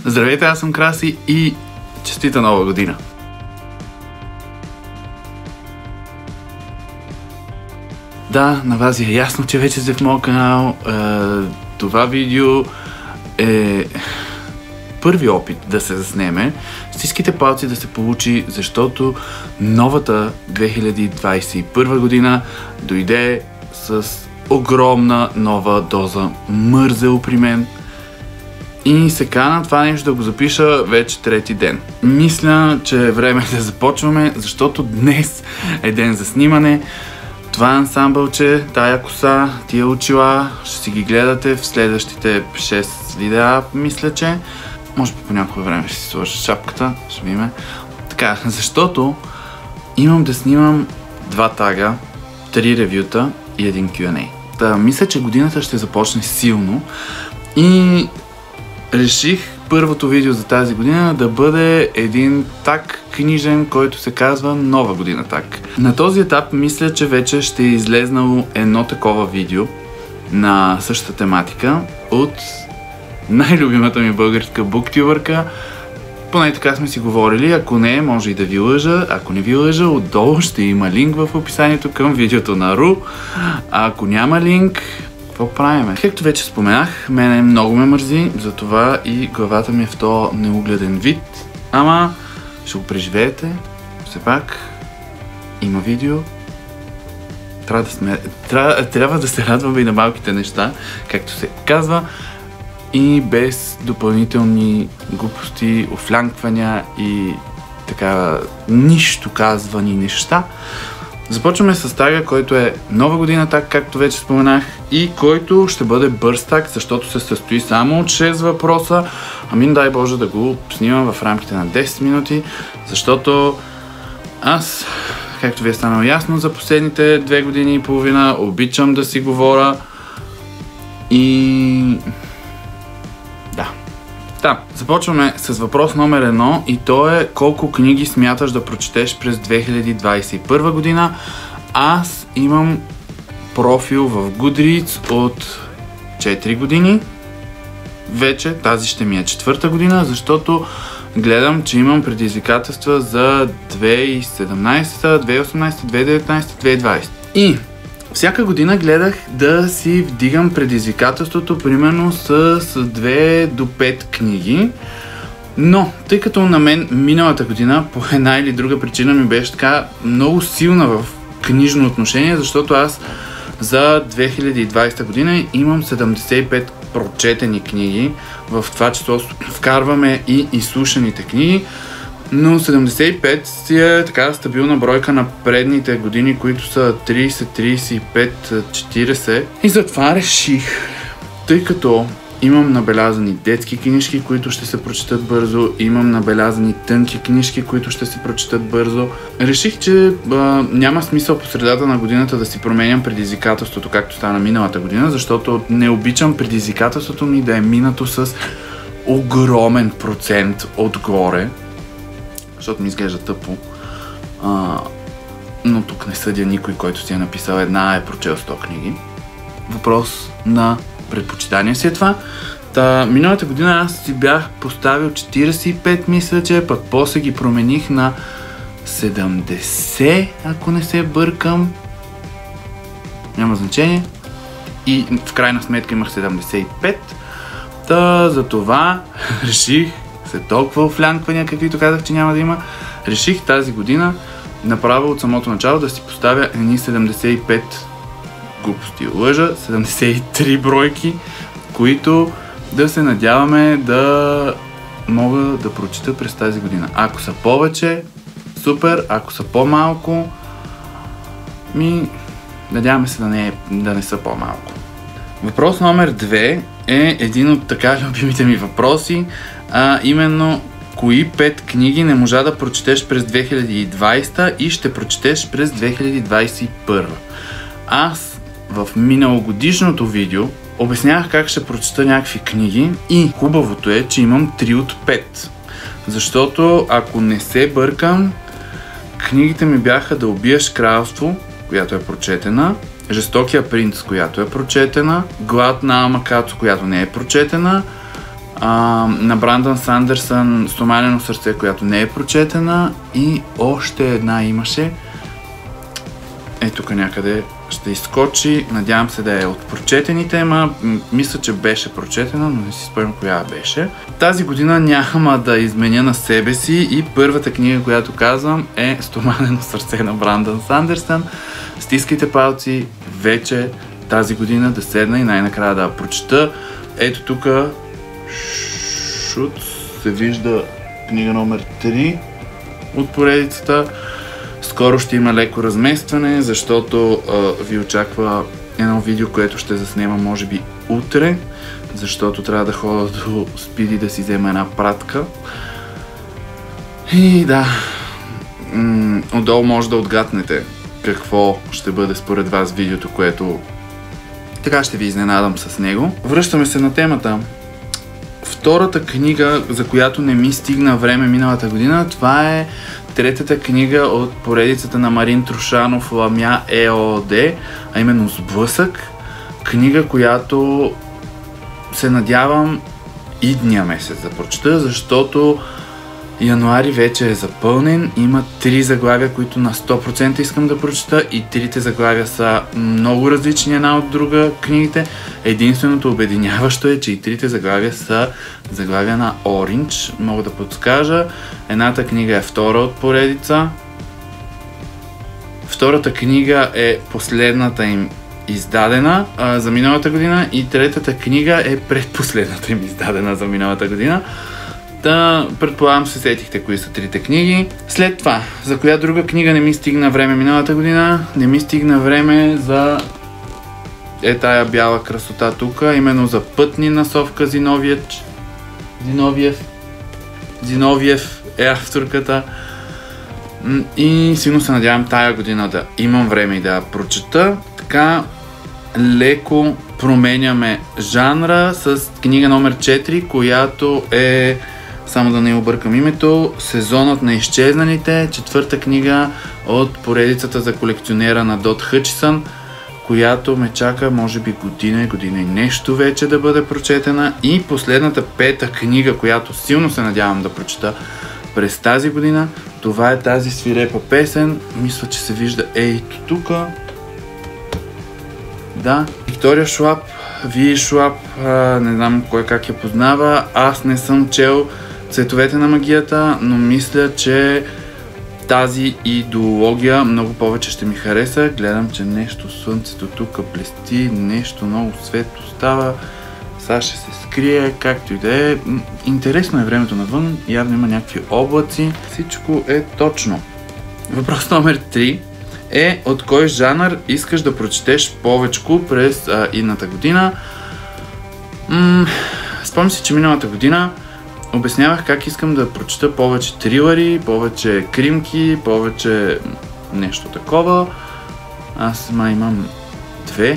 Здравейте, аз съм Краси и честита нова година! Да, на вас е ясно, че вече сте в моят канал. Това видео е първи опит да се заснеме. Стискайте палци да се получи, защото новата 2021 година дойде с огромна нова доза мързел при мен. И се кана това нещо да го запиша вече трети ден. Мисля, че е време да започваме, защото днес е ден за снимане. Това ансамбълче, тая коса, тия очила, ще си ги гледате в следващите 6 видеа, мисля, че. Може би по някое време ще си сложа шапката, ще видим. Така, защото имам да снимам 2 тага, 3 ревюта и 1 Q&A. Та, мисля, че годината ще започне силно и реших първото видео за тази година да бъде един так книжен, който се казва Нова година так. На този етап мисля, че вече ще е излезнало едно такова видео на същата тематика от най-любимата ми българска буктюбърка. Поне така сме си говорили, ако не, може и да ви лъжа. Ако не ви лъжа, отдолу ще има линк в описанието към видеото на Ру. А ако няма линк, какво правим? Както вече споменах, мене много ме мързи, затова и главата ми е в този неугледен вид. Ама ще го преживеете. Все пак има видео. Трябва да се радваме и на малките неща, както се казва. И без допълнителни глупости, офлянквания и така нищо казвани неща. Започваме с тага, който е Нова година так, както вече споменах, и който ще бъде бърз так, защото се състои само от 6 въпроса. Ами дай Боже да го снимам в рамките на 10 минути, защото аз, както ви е станало ясно, за последните 2 години и половина обичам да си говоря и... Да, започваме с въпрос номер 1 и то е: колко книги смяташ да прочетеш през 2021 година? Аз имам профил в Goodreads от 4 години. Вече тази ще ми е 4-та година, защото гледам, че имам предизвикателства за 2017, 2018, 2019, 2020. И всяка година гледах да си вдигам предизвикателството примерно с 2 до 5 книги, но тъй като на мен миналата година по една или друга причина ми беше така много силна в книжно отношение, защото аз за 2020 година имам 75 прочетени книги, в това число вкарваме и изслушаните книги, но 75 си е така стабилна бройка на предните години, които са 30, 35, 40. И затова реших, тъй като имам набелязани детски книжки, които ще се прочетат бързо, имам набелязани тънки книжки, които ще се прочетат бързо, реших, че няма смисъл по средата на годината да си променям предизвикателството, както стана миналата година, защото не обичам предизвикателството ми да е минато с огромен процент отгоре, защото ми изглежда тъпо, но тук не съдя никой, който си е написал една, е прочел 100 книги. Въпрос на предпочитание си е това. Миналата година аз си бях поставил 45, мисля, че пък после ги промених на 70, ако не се бъркам. Няма значение. И в крайна сметка имах 75. За това реших, след толкова офлянквания, каквито казах, че няма да има, реших тази година направо от самото начало да си поставя едни 75 глупости. Лъжа, 73 бройки, които да се надяваме да мога да прочита през тази година. Ако са повече, супер, ако са по-малко, надяваме се да не са по-малко. Въпрос номер 2 е един от така любимите ми въпроси, именно кои 5 книги не можа да прочетеш през 2020 и ще прочетеш през 2021. Аз в миналогодишното видео обяснявах как ще прочета някакви книги и хубавото е, че имам 3 от 5. Защото ако не се бъркам, книгите ми бяха Да убиеш кралство, която е прочетена, Жестокия принц, която е прочетена, Глад на Ама Кацо, която не е прочетена, на Брандън Сандърсън "Стоманено сърце", която не е прочетена, и още една имаше. Тук някъде ще изскочи. Надявам се да е от прочетените, мисля, че беше прочетена, но не си спомням коя беше. Тази година няма да изменя на себе си и първата книга, която казвам, е "Стоманено сърце" на Брандън Сандърсън. Стискайте палци вече тази година да седна и най-накрая да прочета. Ето тук се вижда книга номер 3 от поредицата. Скоро ще има леко разместване, защото ви очаква едно видео, което ще заснема може би утре, защото трябва да ходя до Спиди да си взема една пратка. И да, отдолу може да отгаднете какво ще бъде според вас видеото, което така ще ви изненадам с него. Връщаме се на темата. Втората книга, за която не ми стигна време миналата година, това е третата книга от поредицата на Марин Трушанов "Ламя ЕООД", а именно "Сблъсък". Книга, която се надявам идния месец да прочета, защото януари вече е запълнен. Има 3 заглавия, които на 100% искам да прочета, и 3 заглавия са много различни една от друга книгите. Единственото обединяващо е, че и 3 заглавия са заглавия на Orange. Мога да подскажа. Едната книга е втора от поредица. Втората книга е последната им издадена за миналата година и третата книга е предпоследната им издадена за миналата година. Да, предполагам се сетихте кои са 3 книги. След това, за коя друга книга не ми стигна време миналата година? Не ми стигна време за тая бяла красота тук, именно за "Пътни" на Совка Зиновиев е авторката. И силно се надявам тая година да имам време и да я прочета. Така леко променяме жанра с книга номер 4, която е, само да не объркам името, "Сезонът на изчезналите", 4-та книга от поредицата за колекционера на Дот Хъчисън, която ме чака може би година и нещо вече да бъде прочетена. И последната 5-та книга, която силно се надявам да прочета през тази година, това е тази "Свирепа песен". Мисля, че се вижда ето тук. Да, Виктория Шлап, Ви Шлап, не знам кой как я познава. Аз не съм чел "Цветовете на магията", но мисля, че тази идеология много повече ще ми хареса. Гледам, че нещо слънцето тук блести, нещо много светло става. Сега ще се скрие, както и да е. Интересно е времето навън, явно има някакви облаци. Всичко е точно. Въпрос номер 3 е: от кой жанр искаш да прочетеш повечко през идната година? Спомням си, че миналата година обяснявах как искам да прочета повече трилъри, повече кримки, повече нещо такова. Аз имам 2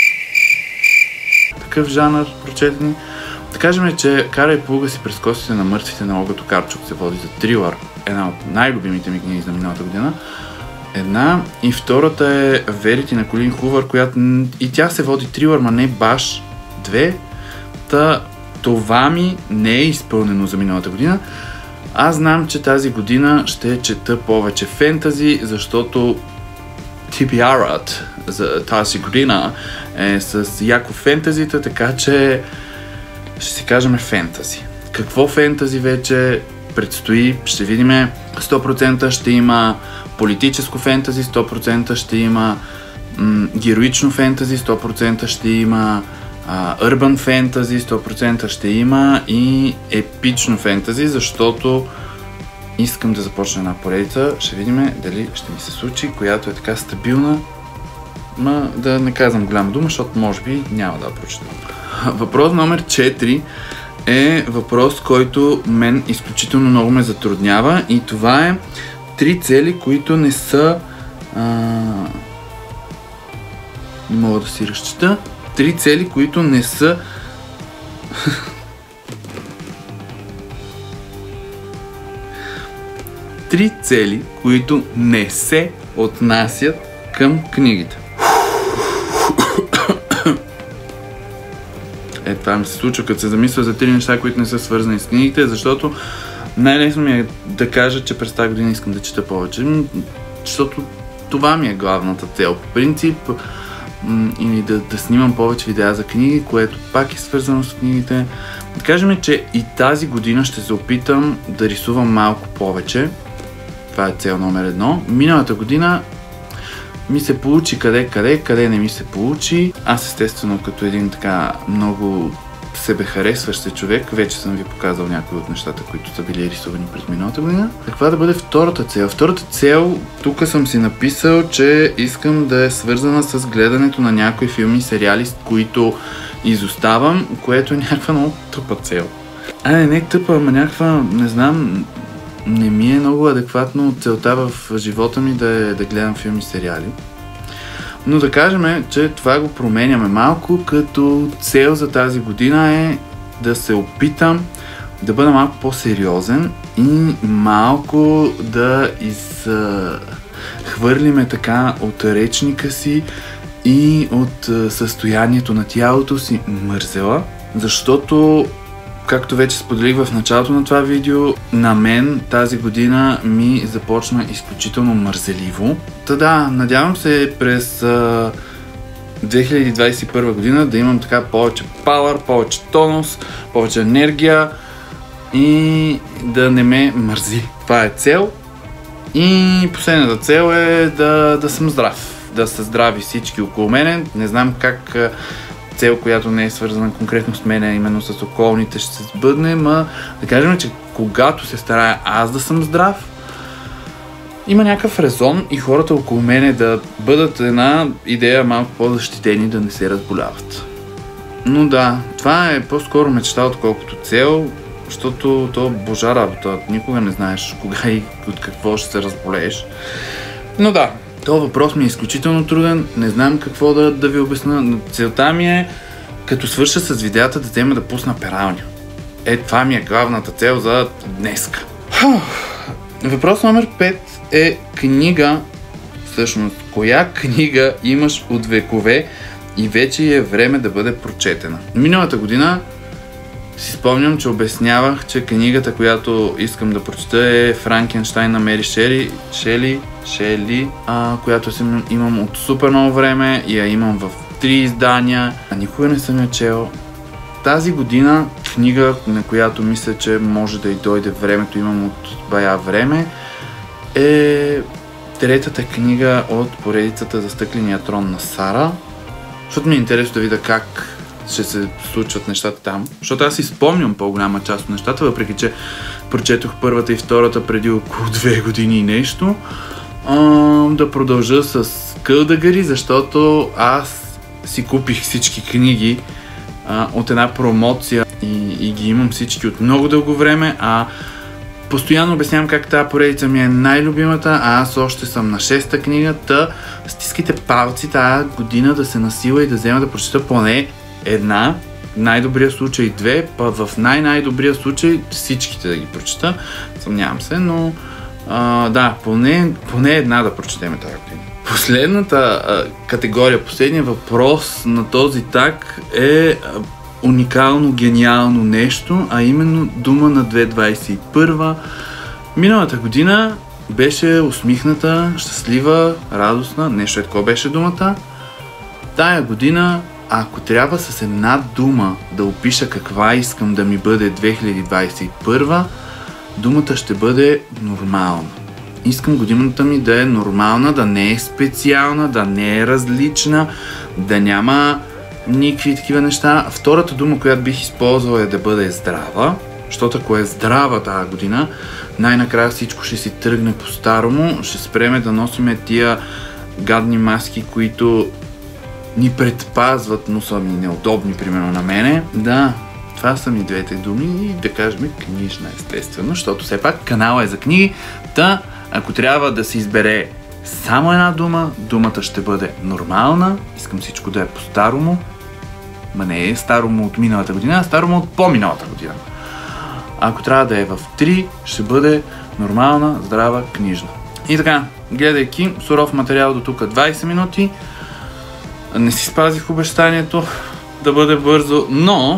такъв жанр прочетени. Да кажем, че "Карай плуга си през костите на мъртвите" на Олга Токарчук се води за трилър. Една от най-любимите ми книги за миналата година. Една. И втората е "Верити" на Колин Хувър, която и тя се води трилър, ма не баш 2. Това ми не е изпълнено за миналата година. Аз знам, че тази година ще чета повече фентази, защото TBR-ът за тази година е с яко фентазита, така че ще си кажем фентази. Какво фентази вече предстои, ще видим. 100% ще има политическо фентази, 100% ще има героично фентази, 100% ще има urban фентази, 100% ще има и епично фентази, защото искам да започна една поредица. Ще видим дали ще ми се случи, която е така стабилна. Да не казвам голяма дума, защото може би няма да прочета. Въпрос номер 4 е въпрос, който мен изключително много ме затруднява, и това е 3 цели, които не са... Не мога да си разчета. 3 цели, които не са... Три цели, които не се отнасят към книгите. това ми се случва, като се замисля за 3 неща, които не са свързани с книгите, защото най-лесно ми е да кажа, че през тази година искам да чета повече, защото това ми е главната цел. По принцип, или да снимам повече видеа за книги, което пак е свързано с книгите. Да кажем, че и тази година ще се опитам да рисувам малко повече. Това е цел номер 1. Миналата година ми се получи къде не ми се получи. Аз естествено като един така много себехаресващ се човек, вече съм ви показал някои от нещата, които са били рисувани през миналата година. Каква да бъде втората цел? Втората цел, тук съм си написал, че искам да е свързана с гледането на някои филми и сериали, с които изоставам, което е някаква много тъпа цел. Не тъпа, ама някаква, не знам, не ми е много адекватно целта в живота ми да гледам филми и сериали. Но да кажем, че това го променяме малко, като цел за тази година е да се опитам да бъда малко по-сериозен и малко да изхвърлиме така от речника си и от състоянието на тялото си мързела, защото, както вече споделих в началото на това видео, на мен тази година ми започна изключително мързеливо. Да, надявам се през 2021 година да имам така повече пауър, повече тонус, повече енергия и да не ме мързи. Това е цел. И последната цел е да съм здрав. Да са здрави всички около мене. Не знам как цел, която не е свързана конкретно с мен, именно с околните, ще се сбъдне, но да кажем, че когато се старая аз да съм здрав, има някакъв резон и хората около мене да бъдат една идея малко по-защитени, да не се разболяват. Но да, това е по-скоро мечта, отколкото цел, защото то божа работа, никога не знаеш кога и от какво ще се разболееш. Но да, този въпрос ми е изключително труден, не знам какво да ви обясня, но целта ми е, като свърша с видеята, да взема да пусна пералня. Това ми е главната цел за днеска. Въпрос номер 5 е книга, всъщност, коя книга имаш от векове и вече е време да бъде прочетена. Миналата година си спомням, че обяснявах, че книгата, която искам да прочета е Франкенщайн на Мери Шели, която имам от супер много време и я имам в 3 издания. Никога не съм я чел. Тази година книга, на която мисля, че може да й дойде времето, имам от бая време, е третата книга от поредицата за Стъкления трон на Сара. Защото ми е интересно да видя как ще се случват нещата там. Защото аз си спомням по-голяма част от нещата, въпреки че прочетох първата и втората преди около 2 години и нещо. Да продължа с Кълдъгари, защото аз си купих всички книги от една промоция и ги имам всички от много дълго време, постоянно обяснявам как тази поредица ми е най-любимата, аз още съм на 6-та книга, стискайте палци тази година да се насила и да взема да прочета поне една, в най-добрия случай 2, в най-добрия случай всичките да ги прочета, съмнявам се, но да, поне една да прочетем тази книга. Последната категория, последният въпрос на този таг е уникално, гениално нещо, а именно дума на 2021. Миналата година беше усмихната, щастлива, радостна, нещо такова беше думата. Тая година, ако трябва с една дума да опиша каква искам да ми бъде 2021, думата ще бъде нормална. Искам годината ми да е нормална, да не е специална, да не е различна, да няма никакви такива неща. Втората дума, която бих използвал, е да бъде здрава, защото ако е здрава тази година, най-накрая всичко ще си тръгне по-старому, ще спреме да носиме тия гадни маски, които ни предпазват, но са ми неудобни, примерно на мене. Да, това са ми двете думи и да кажем книжна, естествено, защото все пак канала е за книги. Ако трябва да се избере само една дума, думата ще бъде нормална. Искам всичко да е по-старому. Ма не е старому от миналата година, а старому от по-миналата година. Ако трябва да е в 3, ще бъде нормална, здрава, книжна. И така, гледайки суров материал до тук 20 минути, не си спазих обещанието да бъде бързо, но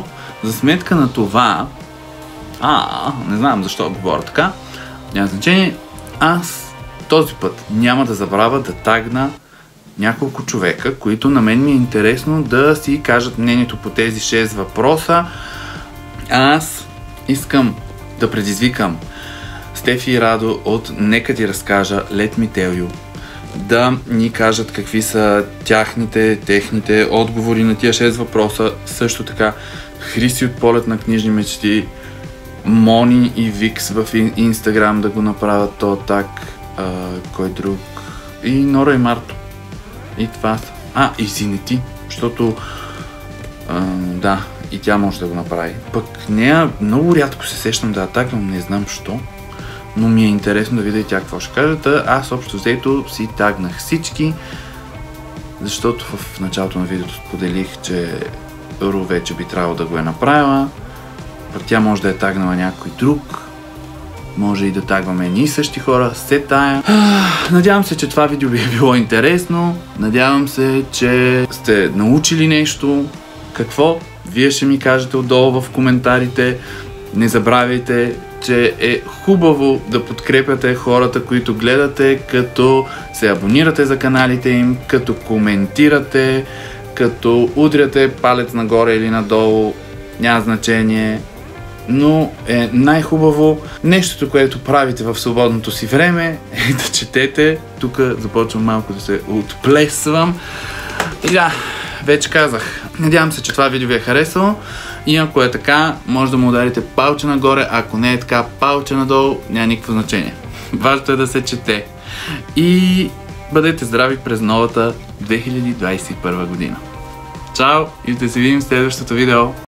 за сметка на това, не знам защо говоря така, няма значение, аз този път няма да забравя да тагна няколко човека, които на мен ми е интересно да си кажат мнението по тези 6 въпроса. Аз искам да предизвикам Стефи и Радо от Нека ти разкажа, Let me tell you, да ни кажат какви са техните отговори на тия 6 въпроса. Също така Хриси от Полет на книжни мечти, Мони и Викс в Инстаграм да го направят то так, кой друг, и Нора и Марто. И това са. И Зинети, защото да, и тя може да го направи. Пък нея много рядко се сещам да тагвам, не знам що, но ми е интересно да видя и тя какво ще каже. Аз общо взето си тагнах всички, защото в началото на видеото споделих, че Ру вече би трябвало да го е направила. Пък тя може да е тагнала някой друг. Може и да тагваме едни и същи хора. Се тая. Надявам се, че това видео ви е било интересно. Надявам се, че сте научили нещо. Какво? Вие ще ми кажете отдолу в коментарите. Не забравяйте, че е хубаво да подкрепяте хората, които гледате, като се абонирате за каналите им, като коментирате, като удряте палец нагоре или надолу. Няма значение. Но е най-хубаво нещото, което правите в свободното си време, е да четете. Тук започвам малко да се отплесвам. И да, вече казах. Надявам се, че това видео ви е харесало. И ако е така, може да му ударите палче нагоре. Ако не е така, палче надолу. Няма никакво значение. Важното е да се чете. И бъдете здрави през новата 2021 година. Чао и ще се видим в следващото видео.